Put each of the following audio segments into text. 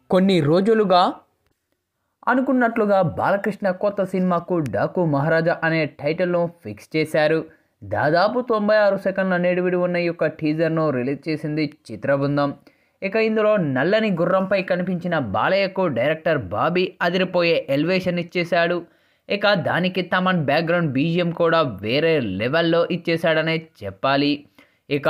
కొన్ని రోజులుగా అనుకున్నట్లుగా బాలకృష్ణ కొత్త సినిమాకు డాకు మహారాజా అనే టైటిల్ను ఫిక్స్ చేశారు. దాదాపు 96 సెకండ్ల నిడివిడి ఉన్న ఈ యొక్క టీజర్ను రిలీజ్ చేసింది చిత్రబృందం. ఇక ఇందులో నల్లని గుర్రంపై కనిపించిన బాలయ్యకు డైరెక్టర్ బాబీ అదిరిపోయే ఎలివేషన్ ఇచ్చేశాడు. ఇక దానికి తమన్ బ్యాక్గ్రౌండ్ బీజిఎం కూడా వేరే లెవెల్లో ఇచ్చేశాడనే చెప్పాలి. ఇక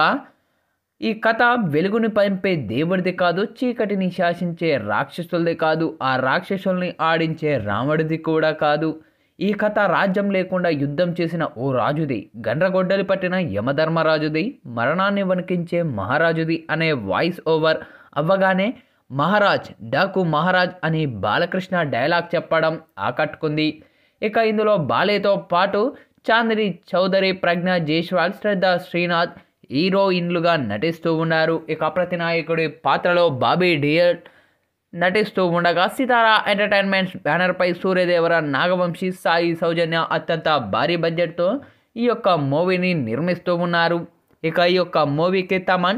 ఈ కథ వెలుగుని పంపే దేవుడిది కాదు, చీకటిని శాసించే రాక్షసులది కాదు, ఆ రాక్షసుల్ని ఆడించే రాముడిది కూడా కాదు. ఈ కథ రాజ్యం లేకుండా యుద్ధం చేసిన ఓ రాజుది, గండ్రగొడ్డలి పట్టిన యమధర్మరాజుది, మరణాన్ని వణికించే మహారాజుది అనే వాయిస్ ఓవర్ అవ్వగానే మహారాజ్ డాకు మహారాజ్ అని బాలకృష్ణ డైలాగ్ చెప్పడం ఆకట్టుకుంది. ఇక ఇందులో బాలేతో పాటు చాందిని చౌదరి, ప్రజ్ఞ జైస్వాల్, శ్రద్ధ శ్రీనాథ్ హీరోయిన్లుగా నటిస్తూ ఉన్నారు. ఇక ప్రతినాయకుడి పాత్రలో బాబీ డియర్ నటిస్తూ ఉండగా సితారా ఎంటర్టైన్మెంట్స్ బ్యానర్పై సూర్యదేవర, నాగవంశీ, సాయి సౌజన్య అత్యంత భారీ బడ్జెట్తో ఈ యొక్క మూవీని నిర్మిస్తూ ఉన్నారు. ఇక ఈ యొక్క మూవీకి తమన్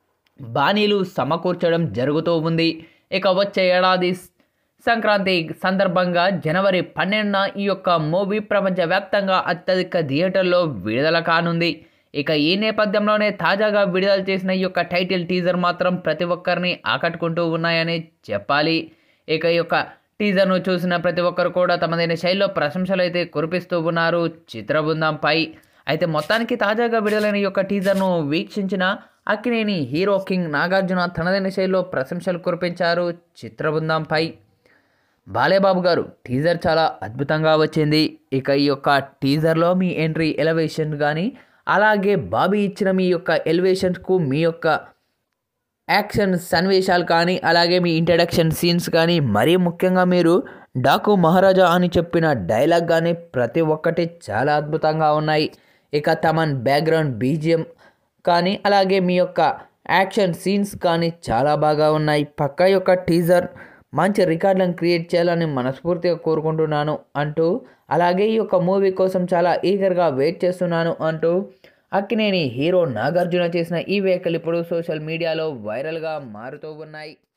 బాణీలు సమకూర్చడం జరుగుతూ ఉంది. ఇక వచ్చే ఏడాది సంక్రాంతి సందర్భంగా జనవరి 12న ఈ యొక్క మూవీ ప్రపంచవ్యాప్తంగా అత్యధిక థియేటర్లో విడుదల కానుంది. ఇక ఈ నేపథ్యంలోనే తాజాగా విడుదల చేసిన ఈ యొక్క టైటిల్ టీజర్ మాత్రం ప్రతి ఒక్కరిని ఆకట్టుకుంటూ ఉన్నాయని చెప్పాలి. ఇక ఈ యొక్క టీజర్ను చూసిన ప్రతి ఒక్కరు కూడా తమదైన శైలిలో ప్రశంసలు అయితే కురిపిస్తూ ఉన్నారు చిత్రబృందంపై. అయితే మొత్తానికి తాజాగా విడుదలైన ఈ యొక్క టీజర్ను వీక్షించిన అక్కినేని హీరో కింగ్ నాగార్జున తనదైన శైలిలో ప్రశంసలు కురిపించారు చిత్రబృందంపై. బాలేబాబు గారు టీజర్ చాలా అద్భుతంగా వచ్చింది. ఇక ఈ యొక్క టీజర్లో మీ ఎంట్రీ ఎలివేషన్ కానీ, అలాగే బాబీ ఇచ్చిన మీ యొక్క ఎలివేషన్స్కు మీ యొక్క యాక్షన్ సన్నివేశాలు కానీ, అలాగే మీ ఇంట్రడక్షన్ సీన్స్ కానీ, మరీ ముఖ్యంగా మీరు డాకు మహారాజా అని చెప్పిన డైలాగ్ కానీ ప్రతి ఒక్కటి చాలా అద్భుతంగా ఉన్నాయి. ఇక తమన్ బ్యాక్గ్రౌండ్ బీజిఎం కానీ, అలాగే మీ యొక్క యాక్షన్ సీన్స్ కానీ చాలా బాగా ఉన్నాయి. పక్కా యొక్క టీజర్ మంచి రికార్డులను క్రియేట్ చేయాలని మనస్ఫూర్తిగా కోరుకుంటున్నాను అంటూ, అలాగే ఈ యొక్క మూవీ కోసం చాలా ఈగర్గా వెయిట్ చేస్తున్నాను అంటూ అక్కినేని హీరో నాగార్జున చేసిన ఈ వ్యాఖ్యలు ఇప్పుడు సోషల్ మీడియాలో వైరల్గా మారుతూ ఉన్నాయి.